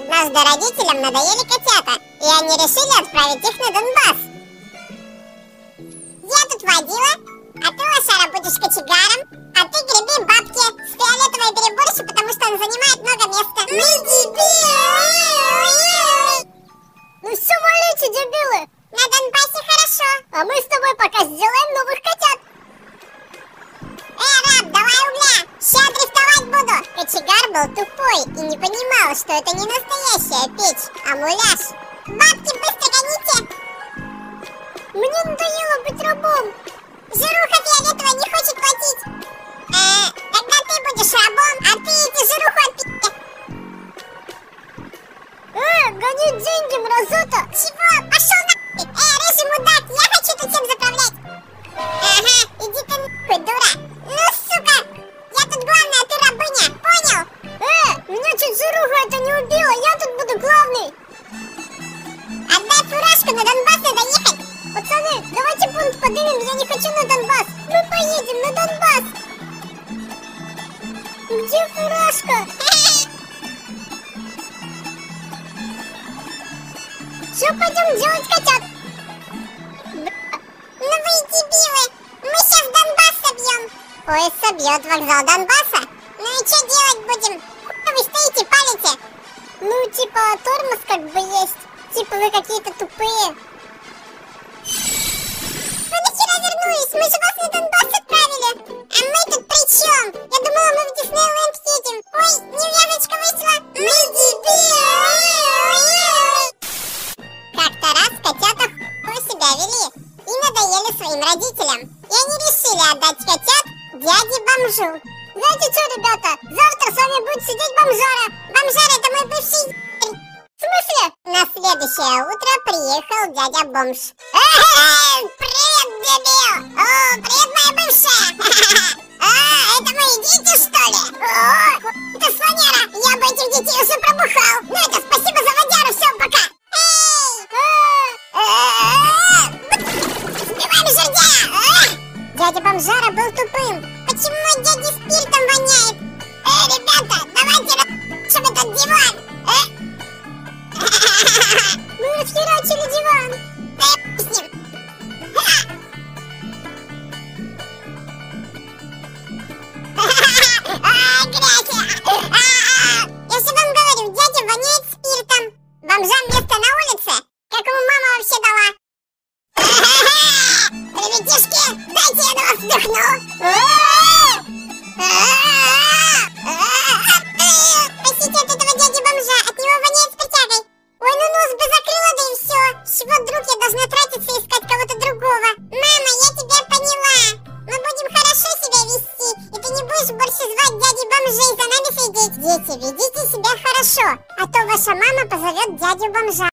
Однажды родителям надоели котята, и они решили отправить их на Донбасс. Я тут водила, а ты, лошара, будешь кочегаром, а ты греби бабки с фиолетовой переборщи, потому что он занимает много места. Ну все, валите, дебилы! На Донбассе хорошо. А мы с тобой пока сделаем новых котят. Раб, давай угля, ща дрифтовать буду. Кочегар был тупой и не понимал, что это не настоящая печь, а муляж. Бабки, быстро гоните. Мне надоело быть рабом. Жируха фиолетовая не хочет платить. Тогда ты будешь рабом, а ты иди жируху отпи***. Гони деньги, мразота. Чего? Пошел нахуй. Рыжий мудак, я хочу тут всем заправлять. Ага, иди ты нахуй, дура. Ну, сука, я тут главная, а ты рабыня, понял? Меня чуть жируха это не убила, я тут буду главный. Отдай фуражку, на Донбасс надо ехать. Пацаны, давайте пункт поднимем, я не хочу на Донбасс. Мы поедем на Донбасс. Где фуражка? Все, пойдем делать котят. Ну вы дебилы, мы сейчас Донбасс собьем. Поезд собьет вокзал Донбасса. Ну и что делать будем? Хуй вы стоите, палите? Ну, типа, тормоз как бы есть. Типа, вы какие-то тупые. Вы нахера вернулись? Мы же вас на Донбасс отправили. А мы тут при чем? Я думала, мы в Диснейленд едем. Ой, невязочка вышла. Мы дебилы. Как-то раз котята хуй себя вели и надоели своим родителям. И они решили отдать котят дяде-бомжу. Знаете что, ребята? Завтра с вами будет сидеть бомжара. Бомжара — это мой бывший ***ь. В смысле? На следующее утро приехал дядя-бомж. Привет, дебил! О, привет, моя бывшая! Это мои дети, что ли? О, это слоняра! Я бы этих детей уже пробухал! Ну это спасибо за водяру, все, пока! Сбиваем жердя! Дядя-бомжара был тупым. Почему от дяди спиртом воняет? Ребята, давайте чтобы этот диван! Мы расхерачили диван. Да я с ним. Грязь. Я же вам говорю, дядя воняет спиртом. Бомжам место на улице? Как ему мама вообще дала? Ребятишки, дайте я на вас вдохну. Простите от этого дяди-бомжа, от него воняет спиртягой. Ой, ну нос бы закрыла, да и все. С чего вдруг я должна тратиться и искать кого-то другого? Мама, я тебя поняла. Мы будем хорошо себя вести, и ты не будешь больше звать дяди-бомжей за нами следить. Дети, ведите себя хорошо, а то ваша мама позовет дядю-бомжа.